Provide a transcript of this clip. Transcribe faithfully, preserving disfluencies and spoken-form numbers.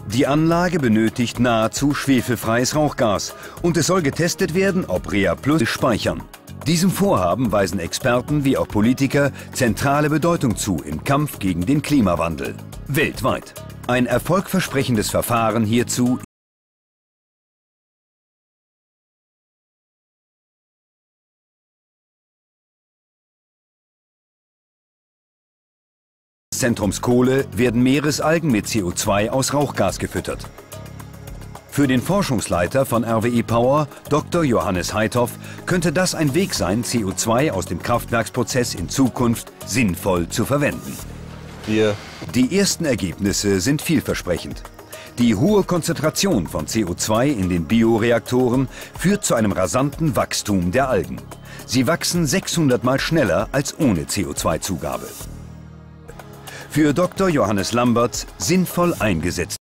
Die Anlage benötigt nahezu schwefelfreies Rauchgas und es soll getestet werden, ob ReaPlus speichern. Diesem Vorhaben weisen Experten wie auch Politiker zentrale Bedeutung zu im Kampf gegen den Klimawandel. Weltweit. Ein erfolgversprechendes Verfahren hierzu Zentrumskohle werden Meeresalgen mit C O zwei aus Rauchgas gefüttert. Für den Forschungsleiter von R W E Power, Doktor Johannes Heithoff, könnte das ein Weg sein, C O zwei aus dem Kraftwerksprozess in Zukunft sinnvoll zu verwenden. Wir Die ersten Ergebnisse sind vielversprechend. Die hohe Konzentration von C O zwei in den Bioreaktoren führt zu einem rasanten Wachstum der Algen. Sie wachsen sechshundert Mal schneller als ohne C O zwei Zugabe. Für Doktor Johannes Lambertz sinnvoll eingesetzt.